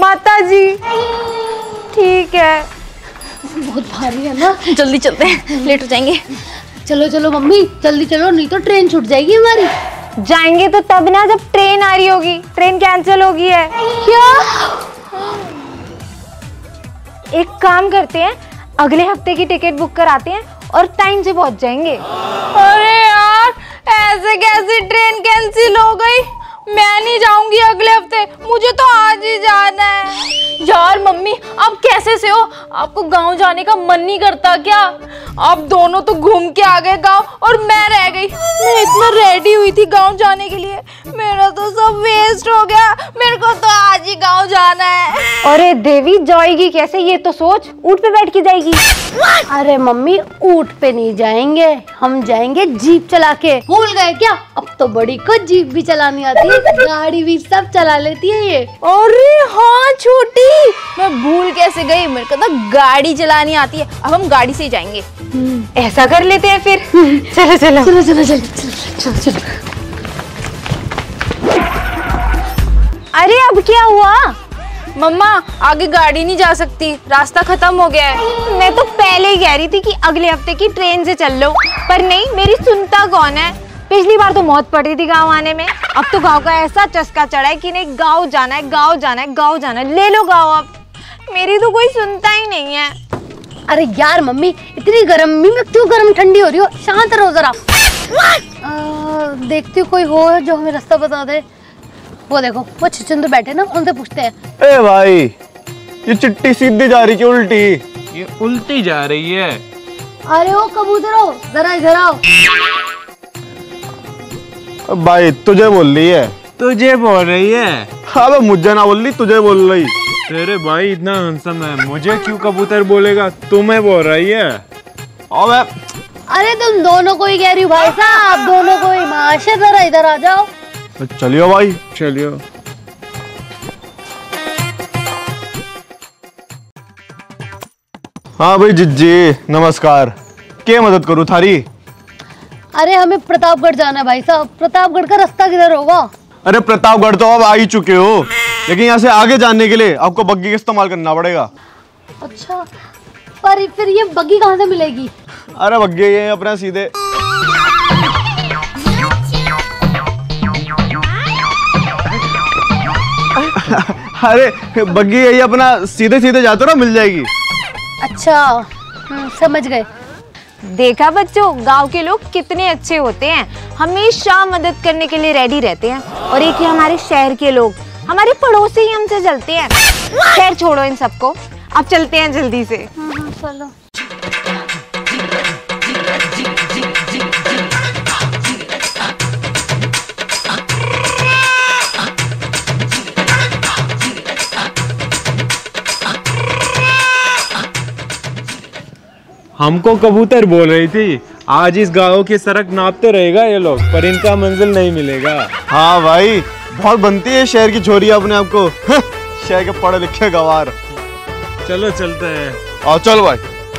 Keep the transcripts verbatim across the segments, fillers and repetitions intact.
माता जी। ठीक है। बहुत भारी है ना, जल्दी चलते हैं, लेट हो जाएंगे। चलो चलो मम्मी जल्दी चलो, नहीं तो ट्रेन छूट जाएगी हमारी। जाएंगे तो तब ना जब ट्रेन आ रही होगी, ट्रेन कैंसिल होगी है। क्या? एक काम करते हैं, अगले हफ्ते की टिकट बुक कराते हैं और टाइम से पहुंच जाएंगे। अरे यार ऐसे कैसे ट्रेन कैंसिल हो गई? मैं नहीं जाऊंगी अगले हफ्ते, मुझे तो आज ही जाना है। यार मम्मी आप कैसे से हो? आपको गांव जाने का मन नहीं करता क्या? आप दोनों तो घूम के आ गए गांव और मैं रह गई। मैं इतना रेडी हुई थी गांव जाने के लिए, मेरा तो सब वेस्ट हो गया। मेरे को तो आज ही गांव जाना है। अरे देवी जाएगी कैसे ये तो सोच, ऊँट पे बैठ के जाएगी। अरे मम्मी ऊँट पे नहीं जाएंगे, हम जाएंगे जीप चला के। भूल गए क्या? अब तो बड़ी को जीप भी चलानी आती है, गाड़ी भी सब चला लेती है ये। अरे हाँ छोटी, मैं भूल कैसे गई, मेरे को तो गाड़ी चलानी आती है। अब हम गाड़ी से ही जाएंगे। ऐसा कर लेते हैं फिर। चलो चलो चलो चलो चलो चलो चलो। अरे अब क्या हुआ? मम्मा आगे गाड़ी नहीं जा सकती, रास्ता खत्म हो गया है। मैं तो पहले ही कह रही थी कि अगले हफ्ते की ट्रेन से चल लो, पर नहीं, मेरी सुनता कौन है। पिछली बार तो मौत पड़ रही थी गांव आने में, अब तो गांव का ऐसा चस्का चढ़ा है कि नहीं गांव जाना है, गांव जाना है, गांव जाना है, ले लो गांव। अब मेरी तो कोई सुनता ही नहीं है। अरे यार मम्मी इतनी गर्मी में क्यों गर्म ठंडी हो रही हो? शांत रहो जरा। देखती हूँ कोई हो जो हमें रास्ता बता दे। वो देखो वो छछुंदर बैठे ना, उनसे पूछते हैं। ए भाई ये चिट्ठी सीधी जा रही कि उल्टी? ये उल्टी जा रही है। अरे ओ कबूतरो जरा इधर आओ। भाई तुझे बोल रही है। तुझे बोल रही है? हाँ मुझे ना बोल रही, तुझे बोल रही। तेरे भाई इतना हैंडसम है, मुझे क्यों कबूतर बोलेगा? तुम्हें बोल रही है। अबे अरे तुम दोनों को ही कह रही हो भाई साहब, दोनों को ही। माशा जरा इधर आ जाओ। चलियो भाई चलियो। हाँ भाई जिज्जी नमस्कार, क्या मदद करूँ थारी? अरे हमें प्रतापगढ़ जाना है भाई साहब। प्रतापगढ़ का रास्ता किधर होगा? अरे प्रतापगढ़ तो अब आ ही चुके हो, लेकिन यहाँ से आगे जाने के लिए आपको बग्गी का इस्तेमाल करना पड़ेगा। अच्छा पर फिर ये बग्गी कहाँ से मिलेगी? अरे बग्गी ये अपना सीधे अरे बग्गी यही अपना सीधे सीधे जाते ना, मिल जाएगी। अच्छा समझ गए। देखा बच्चों, गांव के लोग कितने अच्छे होते हैं, हमेशा मदद करने के लिए रेडी रहते हैं। और एक ही हमारे शहर के लोग, हमारे पड़ोसी ही हमसे जलते हैं। खैर छोड़ो इन सबको, अब चलते हैं जल्दी से। चलो। हमको कबूतर बोल रही थी। आज इस गांव की सड़क नापते रहेगा ये लोग, पर इनका मंजिल नहीं मिलेगा। हाँ भाई बहुत बनती है शहर की छोरी अपने आप को। शहर के पढ़े लिखे गवार। चलो चलते हैं। और चल भाई।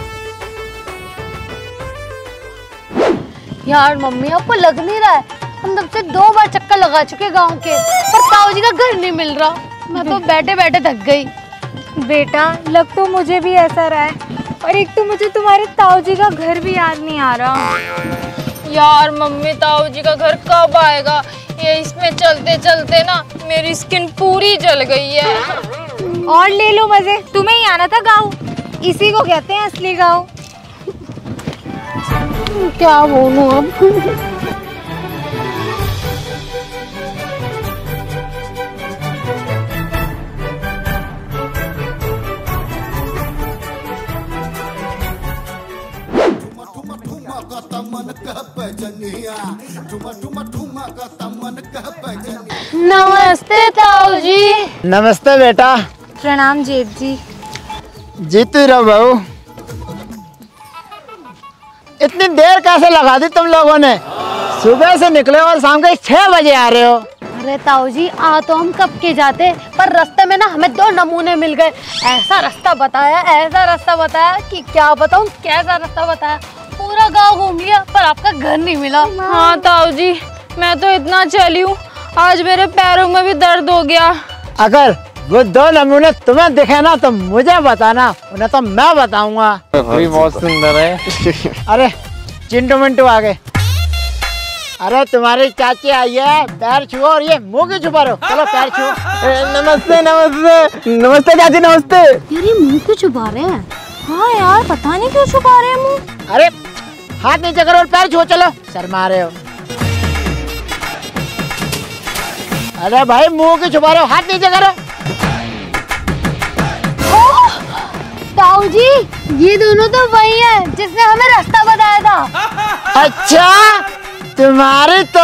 यार मम्मी आपको लग नहीं रहा है, हम तब से दो बार चक्कर लगा चुके गांव के, पर ताऊ जी का घर नहीं मिल रहा। मैं तो बैठे बैठे थक गई। बेटा लग तो मुझे भी ऐसा रहा है, और एक तो मुझे तुम्हारे ताऊ जी का घर भी याद नहीं आ रहा। यार मम्मी ताऊ जी का घर कब आएगा? ये इसमें चलते चलते ना मेरी स्किन पूरी जल गई है। और ले लो मजे, तुम्हें ही आना था गाँव, इसी को कहते हैं असली गाँव। क्या बोलूं अब। नमस्ते ताऊ जी। नमस्ते बेटा। प्रणाम जेठ जी। जीती रहो बहू। इतनी देर कैसे लगा दी तुम लोगों ने? सुबह से निकले और शाम के छह बजे आ रहे हो। अरे ताऊ जी आ तो हम कब के जाते, पर रास्ते में ना हमें दो नमूने मिल गए। ऐसा रास्ता बताया, ऐसा रास्ता बताया कि क्या बताऊं कैसा रास्ता बताया। पूरा गांव घूम लिया पर आपका घर नहीं मिला। हाँ ताऊ जी मैं तो इतना चली हूँ, आज मेरे पैरों में भी दर्द हो गया। अगर वो दो नमूने तुम्हें दिखे ना तो मुझे बताना, उन्हें तो मैं बताऊंगा। कोई बहुत सुंदर है। अरे चिंटू मिंटू आ गए। अरे तुम्हारी चाची आई है, पैर छुओ और ये मुंह क्यों छुपा रहे हो? चलो पैर छुओ। नमस्ते नमस्ते नमस्ते चाची नमस्ते। यार ये मुंह क्यों छुपा रहे हैं? हाँ यार, पता नहीं क्यों छुपा रहे हैं मुंह। अरे हाथ नीचे करो और पैर छुओ, चलो शर्मा रहे हो। अरे भाई मुंह क्यों छुपा रहे हो? हाथ नीचे करो। ताऊ जी, ये दोनों तो वही है जिसने हमें रास्ता बताया था। अच्छा तुम्हारी तो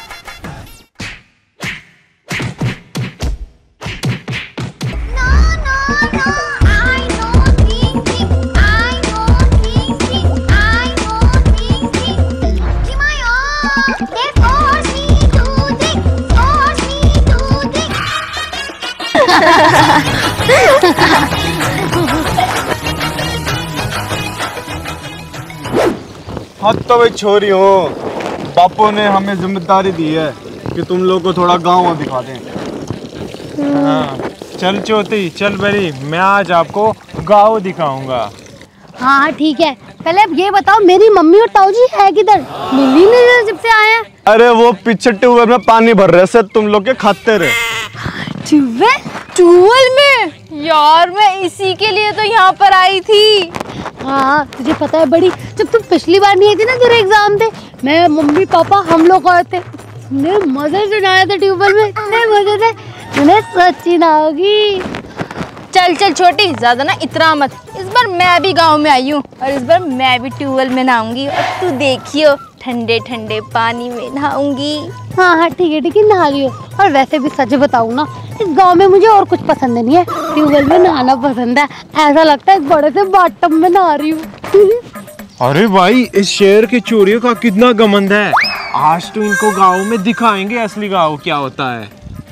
हाँ तो भाई छोरी हो, बापू ने हमें जिम्मेदारी दी है कि तुम लोग को थोड़ा गांव दिखा दें। हाँ, चल चोती चल बड़ी, मैं आज आपको गाँव दिखाऊंगा। हाँ हाँ ठीक है, पहले अब ये बताओ मेरी मम्मी और ताऊ जी है किधर? मिली नहीं जब से आए हैं। अरे वो पीछे ट्यूबवेल में पानी भर रहे से तुम लोग के खाते रहे। ट्यूबवेल? ट्यूबवेल में? यार मैं इसी के लिए तो यहाँ पर आई थी। हाँ तुझे पता है बड़ी, जब तुम पिछली बार नहीं आई थी ना तेरे एग्जाम थे, मैं मम्मी पापा हम लोग आए थे, इतने मजे से नहाए थे ट्यूबवेल में, इतने मजे से, तुमने सच्ची नहाओगी। चल चल छोटी, ज्यादा ना इतना मत। इस बार मैं भी गांव में आई हूँ और इस बार मैं भी ट्यूबवेल में नहाऊंगी और तू देखियो ठंडे ठंडे पानी में नहाऊंगी। हाँ हाँ ठीक है ठीक है, नहा लियो। और वैसे भी सच बताऊँ ना, इस गांव में मुझे और कुछ पसंद नहीं है, ट्यूबवेल में नहाना पसंद है। ऐसा लगता है एक बड़े से बाथटब में नहा रही हूँ। अरे भाई, इस शहर के चोरियों का कितना घमंड है। आज तो इनको गाँव में दिखाएंगे असली गाँव क्या होता है।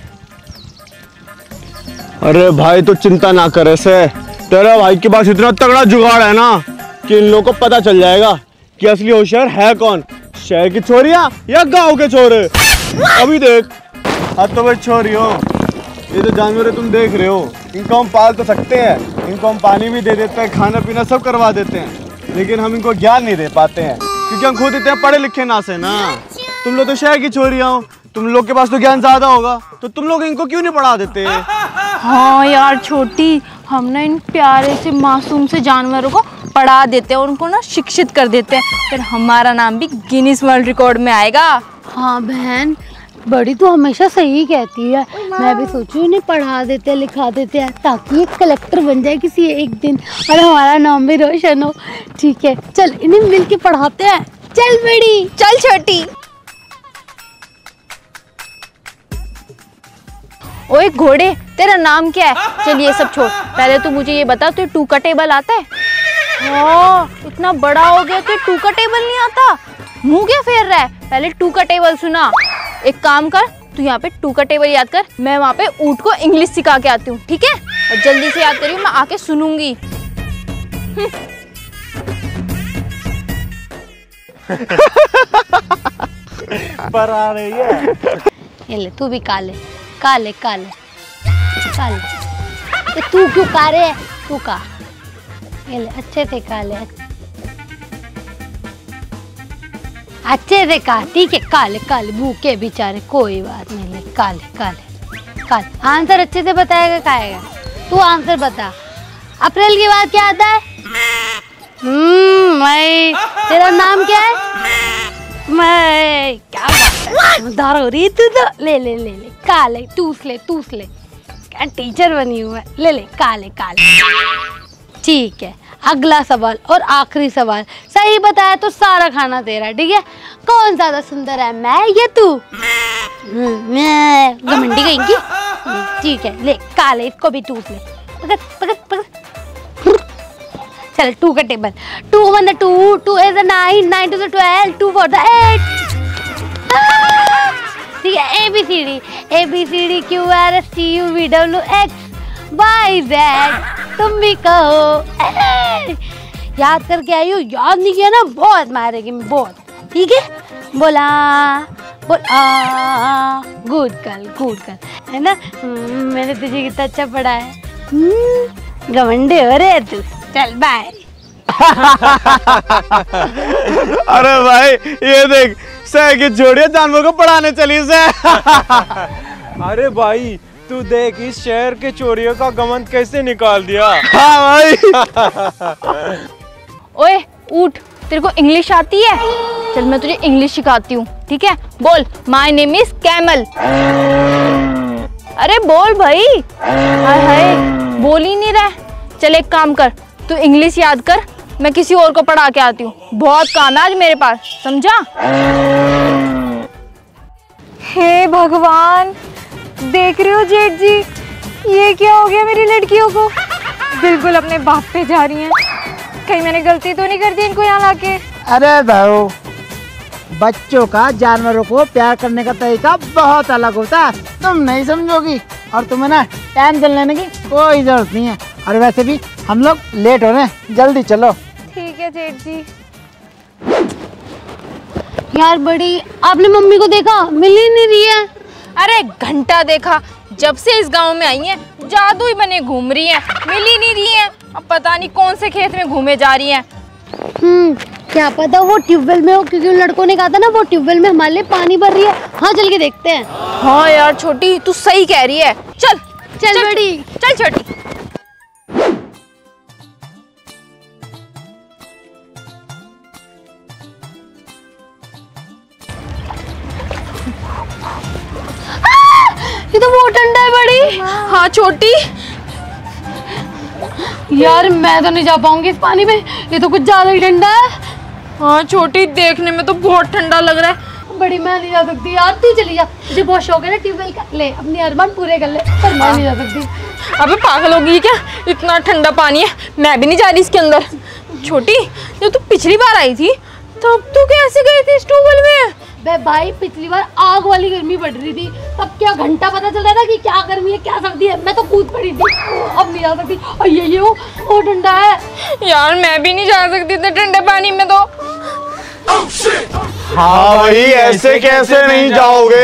अरे भाई तो चिंता ना करे से, तेरा भाई के पास इतना तगड़ा जुगाड़ है ना कि इन लोगों को पता चल जाएगा कि असली होशियार है कौन, शहर की छोरियां या गांव के छोरे। अभी देख। हाँ तो भाई छोरियों, ये जो जानवर तुम देख रहे हो, इनको हम पाल तो सकते हैं, इनको हम पानी भी दे देते हैं, खाना पीना सब करवा देते हैं, लेकिन हम इनको ज्ञान नहीं दे पाते हैं क्योंकि हम खुद इतने पढ़े लिखे ना से ना। तुम लोग तो शहर की छोरियां हो, तुम लोग के पास तो ज्ञान ज्यादा होगा, तो तुम लोग इनको क्यों नहीं पढ़ा देते? हाँ यार छोटी, हम ना इन प्यारे से मासूम से जानवरों को पढ़ा देते हैं और उनको ना शिक्षित कर देते हैं, फिर हमारा नाम भी गिनीज वर्ल्ड रिकॉर्ड में आएगा। हाँ बहन, बड़ी तो हमेशा सही कहती है। मैं भी सोचूं इन्हें पढ़ा देते लिखा देते हैं ताकि ये कलेक्टर बन जाए किसी एक दिन और हमारा नाम भी रोशन हो। ठीक है चल, इन्हें मिल के पढ़ाते हैं। चल बड़ी। चल छोटी। ओए घोड़े, तेरा नाम क्या है? चल ये सब छोड़, पहले तो मुझे ये बता, तुझे टू का टेबल आता है? हाँ, इतना बड़ा हो गया तो टू का टेबल नहीं आता? मुंह क्या फेर रहा है? पहले टू का टेबल सुना। एक काम कर, तू यहाँ पे टू का टेबल याद कर, मैं वहाँ पे ऊँट को इंग्लिश सिखा के आती हूँ, ठीक है? और जल्दी से याद करियो, मैं आके सुनूंगी। पर आ रही है। ये ले, तू भी काले काले काले काले। ये तू क्यों काले है? तू का, ये ले अच्छे से काले, अच्छे से का। ठीक है, काले काले भूखे बेचारे, कोई बात नहीं, ले काले काले काले। आंसर अच्छे से बताएगा काएगा? तू आंसर बता। अप्रैल के बाद क्या आता है? हम्म मैं। तेरा नाम क्या है? मैं। क्या बात है, दार हो रही है तू तो। ले ले ले ले काले, टूस ले टूस ले, क्या टीचर बनी हूँ मैं। ले ले काले काले। ठीक है, अगला सवाल और आखिरी सवाल। सही बताया तो सारा खाना तेरा, ठीक है? कौन ज्यादा सुंदर है, मैं या तू? मैं। घमंडी कहेंगी। ठीक है, ले काले, इसको भी टूस ले। पकड़ पकड़ पकड़। चल, टू का table. Two one the two, two is the nine, nine two the twelve, two four the eight. ठीक है, A B C D, A B C D Q R S T U V W X Y Z. तुम भी कहो। याद करके आई हो, याद नहीं किया ना बहुत मारेगी मैं, बहुत। ठीक है, बोला बोल आ, गुड गर्ल गुड गर्ल, है ना? हम्म, मैंने तुझे कितना अच्छा पढ़ा है। हम्म, घमंडे हो रहे तू। चल बाय। अरे भाई ये देख, सह की जोड़िया जानवर को पढ़ाने चली से। अरे भाई तू देख इस शहर के चोरियों का घमंड कैसे निकाल दिया। हाँ भाई। ओए उठ, तेरे को इंग्लिश आती है? चल मैं तुझे इंग्लिश सिखाती हूँ, ठीक है? बोल माय नेम इज कैमल। अरे बोल भाई। हाय हाय बोल ही नहीं रहा। चल एक काम कर, तू इंग्लिश याद कर, मैं किसी और को पढ़ा के आती हूँ। बहुत काम है आज मेरे पास, समझा? हे भगवान, देख रहे हो जेठ जी, ये क्या हो गया मेरी लड़कियों को? बिल्कुल अपने बाप पे जा रही हैं। कहीं मैंने गलती तो नहीं कर दी इनको यहाँ लाके? अरे बहू, बच्चों का जानवरों को प्यार करने का तरीका बहुत अलग होता है, तुम नहीं समझोगी। और तुम्हें ना टेंशन लेने की कोई जरूरत नहीं है। और वैसे भी हम लोग लेट हो रहे हैं, जल्दी चलो। ठीक है जेठ जी। यार बड़ी, आपने मम्मी को देखा? मिल ही नहीं रही है। अरे घंटा देखा, जब से इस गांव में आई हैं जादू ही बने घूम रही हैं, मिल ही नहीं रही हैं। अब पता नहीं कौन से खेत में घूमे जा रही हैं। हम्म, क्या पता वो ट्यूबवेल में हो, क्योंकि उन लड़कों ने कहा था ना वो ट्यूबवेल में हमारे लिए पानी भर रही है। हाँ चल के देखते हैं। हाँ यार छोटी, तू सही कह रही है। चल चल, चल बड़ी, चल छोटी। ये तो बहुत ठंडा है बड़ी। हाँ छोटी। यार मैं तो नहीं जा पाऊंगी इस पानी में, ये तो कुछ ज्यादा ही ठंडा है। हाँ छोटी, देखने में तो बहुत ठंडा लग रहा है। बड़ी मैं नहीं जा सकती यार, तू चली जा। मुझे बहुत शौक है ना ट्यूबवेल का, ले अपने अरमान पूरे कर ले, पर मैं नहीं जा सकती। अबे पागल होगी क्या? इतना ठंडा पानी है, मैं भी नहीं जा रही इसके अंदर। छोटी, जब तू पिछली बार आई थी तब तू कैसे गई थी इस ट्यूबवेल में? बे भाई पिछली बार आग वाली गर्मी पड़ रही थी, तब क्या घंटा पता चल रहा था कि क्या गर्मी है क्या सर्दी है। मैं तो कूद पड़ी थी, अब नहीं जा सकती। और ये ये वो, वो ठंडा है यार, मैं भी नहीं जा सकती इतने ठंडे पानी में तो। हाँ भाई, ऐसे कैसे नहीं जाओगे?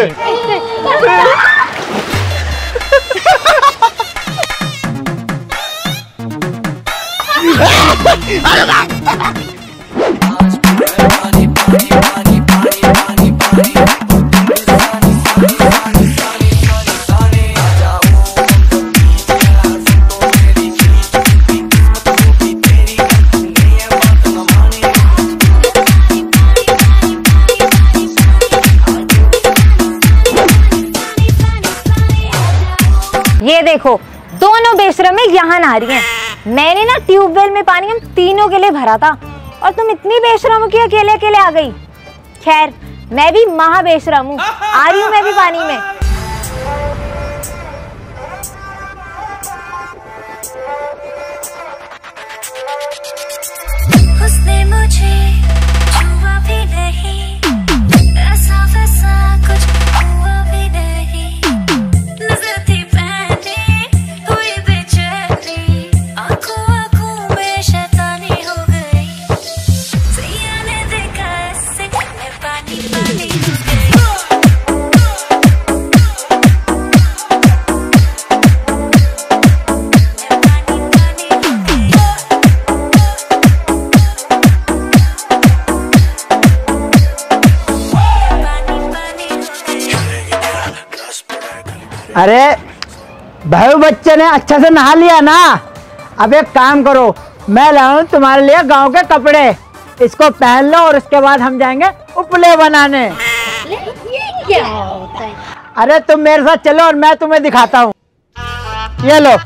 ये देखो, दोनों बेशरम यहाँ नहा रही हैं। मैंने ना ट्यूबवेल में पानी हम तीनों के लिए भरा था, और तुम इतनी बेशरम हो कि अकेले अकेले आ गई। खैर, मैं भी महा बेशरम हूँ, आ रही हूँ मैं भी पानी में। उसने मुझे छुआ भी नहीं, ऐसा वैसा कुछ हुआ भी नहीं। नजर थी पहली हुई बेचैनी, आंखों आंखों में शैतानी हो गई। सैया ने देखा ऐसे मैं पानी पानी हो गई। अरे भाई, बच्चे ने अच्छा से नहा लिया ना? अब एक काम करो, मैं लाऊं तुम्हारे लिए गांव के कपड़े, इसको पहन लो और उसके बाद हम जाएंगे उपले बनाने। ये क्या होता है? अरे तुम मेरे साथ चलो और मैं तुम्हें दिखाता हूँ। ये लो।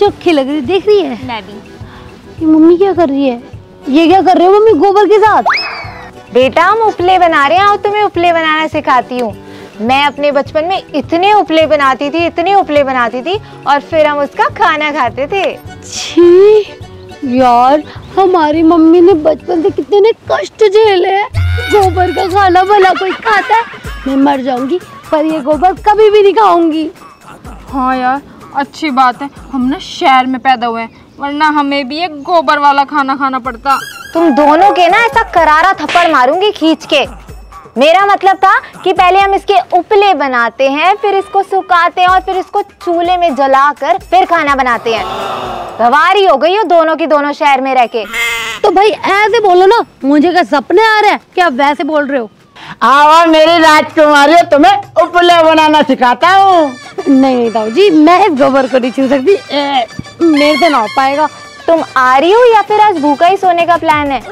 अच्छी लग रही, देख रही है? मैं भी। ये मम्मी क्या कर रही है? ये क्या कर रहे हो मम्मी गोबर के साथ? बेटा हम उपले बना रहे हैं और तुम्हें उपले बनाना सिखाती हूँ। मैं अपने बचपन में इतने उपले बनाती थी, इतने उपले बनाती थी और फिर हम उसका खाना खाते थे। छी यार, हमारी मम्मी ने बचपन से कितने कष्ट झेले हैं। गोबर का खाना भला कोई खाता है? मैं मर जाऊंगी पर ये गोबर कभी भी नहीं खाऊंगी। हाँ यार, अच्छी बात है हम ना शहर में पैदा हुए हैं, वरना हमें भी एक गोबर वाला खाना खाना पड़ता। तुम दोनों के ना ऐसा करारा थप्पड़ मारूंगी खींच के। मेरा मतलब था कि पहले हम इसके उपले बनाते हैं, फिर इसको सुखाते हैं और फिर इसको चूल्हे में जलाकर फिर खाना बनाते हैं। गवारी हो गई हो दोनों की दोनों शहर में रह के। तो भाई ऐसे बोलो ना, मुझे क्या सपने आ रहे हैं क्या? वैसे बोल रहे हो? आओ मेरी राजकुमारी, तुम्हें उपले बनाना सिखाता हूँ। नहीं ताऊ जी, मैं इस गोबर को नहीं छू सकती, ए, मेरे से ना हो पाएगा। तुम आ रही हो या फिर आज भूखा ही सोने का प्लान है?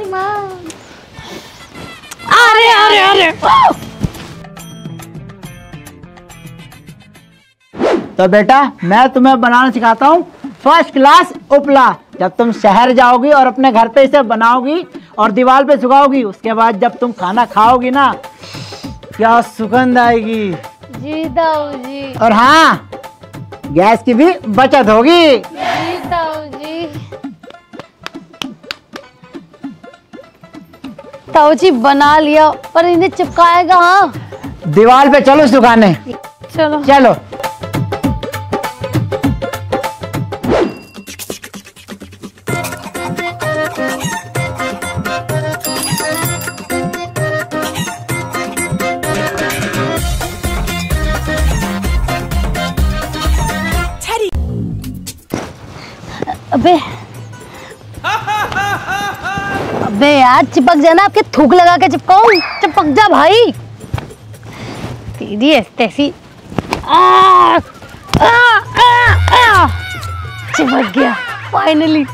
अरे अरे अरे तो बेटा मैं तुम्हें बनाना सिखाता हूँ फर्स्ट क्लास उपला। जब तुम शहर जाओगी और अपने घर पे इसे बनाओगी और दीवार पे सुखाओगी, उसके बाद जब तुम खाना खाओगी ना, क्या सुगंध आएगी। जी ताऊ जी। और हाँ, गैस की भी बचत होगी। जी ताऊ जी। ताऊ जी बना लिया, पर इन्हें चिपकाएगा हाँ? दीवार पे चलो सुखाने। चलो चलो। अबे अबे यार, चिपक जाना, आपके थूक लगा के चिपकाऊं? चिपक जा भाई। तेरी ऐसी आ, आ, आ, आ, चिपक गया फाइनली।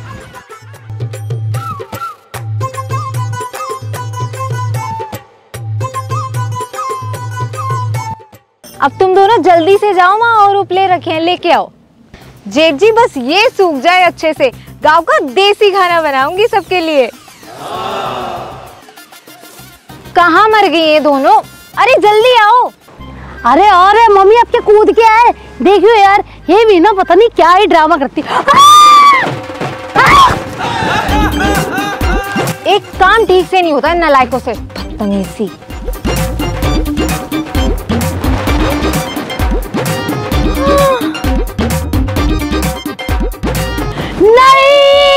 अब तुम दोनों जल्दी से जाओ वहाँ और उपले रखे हैं, लेके आओ। जेठ जी बस ये सूख जाए अच्छे से, गांव का देसी खाना बनाऊंगी सबके लिए। कहाँ मर गई ये दोनों? अरे जल्दी आओ। अरे अरे मम्मी, अब क्या कूद के आए? देखियो यार, ये भी ना पता नहीं क्या ही ड्रामा करती। एक काम ठीक से नहीं होता नालायकों से, बदतमीजी। नहीं!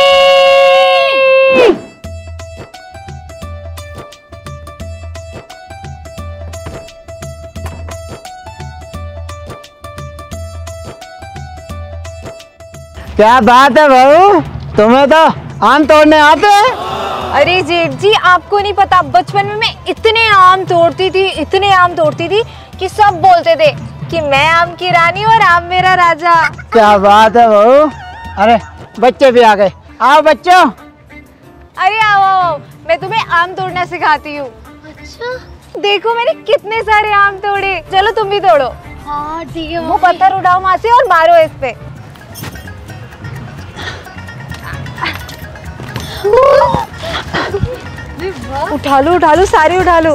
क्या बात है बहू, तुम्हें तो आम तोड़ने आते हैं? अरे जेठ जी आपको नहीं पता, बचपन में मैं इतने आम तोड़ती थी, इतने आम तोड़ती थी कि सब बोलते थे कि मैं आम की रानी और आम मेरा राजा। क्या बात है बहू। अरे बच्चे भी आ गए, आओ बच्चों। अरे आओ आओ, मैं तुम्हें आम तोड़ना सिखाती हूँ। अच्छा देखो मैंने कितने सारे आम तोड़े, चलो तुम भी तोड़ो। हाँ ठीक है। वो पत्थर उठाओ वहां से और मारो इस पे। उठा लो उठा लो, सारे उठा लो।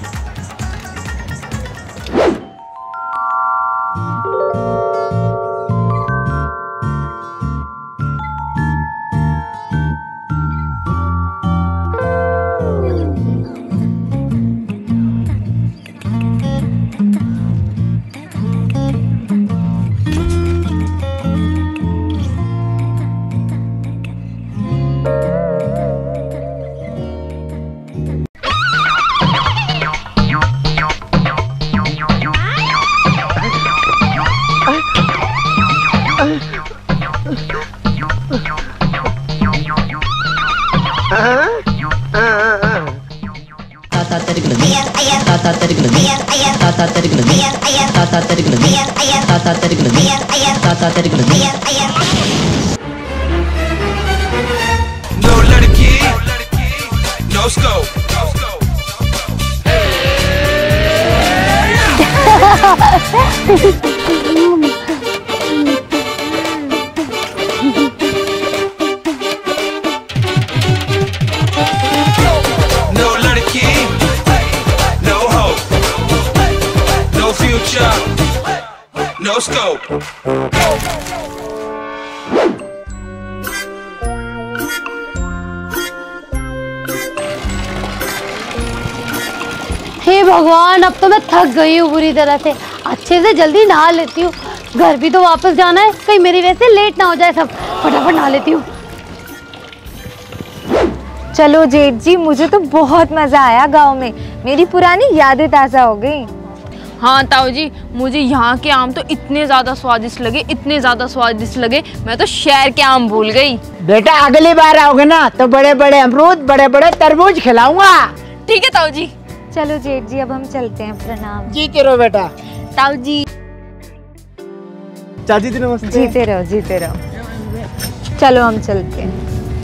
No लड़की, no scope. no scope. हे भगवान, अब तो मैं थक गई हूँ बुरी तरह से। अच्छे से जल्दी नहा लेती हूँ, घर भी तो वापस जाना है, कहीं मेरी वजह से लेट ना हो जाए सब। फटाफट नहा लेती हूँ। चलो जेठ जी, मुझे तो बहुत मजा आया गांव में, मेरी पुरानी यादें ताज़ा हो गई। हाँ ताऊ जी, मुझे यहाँ के आम तो इतने ज़्यादा स्वादिष्ट लगे, इतने ज़्यादा स्वादिष्ट लगे, मैं तो शहर के आम भूल गई। बेटा अगली बार आओगे ना तो बड़े बड़े अमरूद, बड़े बड़े तरबूज खिलाऊंगा। ठीक है ताऊ जी। चलो जेठ जी, अब हम चलते हैं। प्रणाम। जीते रहो बेटा। ताऊ जी। चाची जी नमस्ते। जीते रहो, जीते रहो। चलो हम चलते हैं।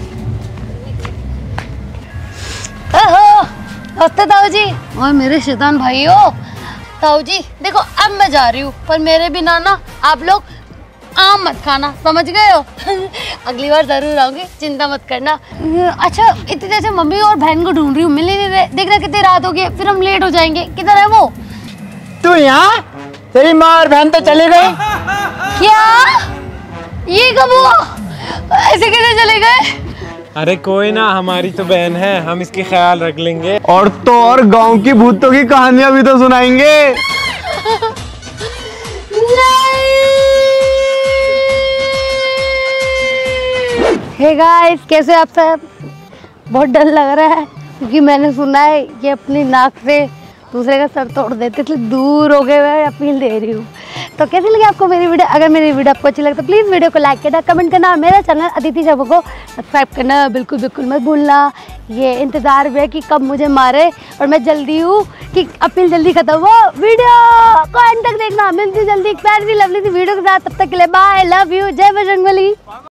ओहो, नमस्ते ताऊ जी। और मेरे शैतान भाइयों, ताऊ जी देखो अब मैं जा रही हूँ, पर मेरे बिना ना आप लोग आम मत खाना, समझ गए हो? अगली बार जरूर आऊंगी, चिंता मत करना। अच्छा, इतनी देर से मम्मी और बहन को ढूंढ रही हूँ, मिल ही नहीं रहे। देख रहा कितनी रात हो गई है, फिर हम लेट हो जाएंगे। किधर है वो? तू यहाँ? तेरी माँ और बहन तो चली गई। क्या? ये कब हुआ? ऐसे कैसे चले गए? अरे कोई ना, हमारी तो बहन है, हम इसकी ख्याल रख लेंगे। और तो और गांव की भूतों की कहानियां भी तो सुनाएंगे। हे गाइस, कैसे आप सब? बहुत डर लग रहा है क्योंकि मैंने सुना है कि अपनी नाक से दूसरे का सर तोड़ देते, इसलिए दूर हो गए मैं अपील दे रही हूँ। तो कैसी लगी आपको मेरी वीडियो? अगर मेरी वीडियो आपको अच्छी लगे तो प्लीज़ वीडियो को लाइक करना, कमेंट करना और मेरा चैनल अदिति शर्मा को सब्सक्राइब करना बिल्कुल बिल्कुल मत भूलना। ये इंतज़ार भी है कि कब मुझे मारे, और मैं जल्दी हूँ कि अपील जल्दी खत्म हो। वीडियो को एंड तक देखना। मिलती जल्दी एक प्यारी सी लवली सी वीडियो के साथ। तब तक के लिए बाय, लव यू, जय बजरंगबली।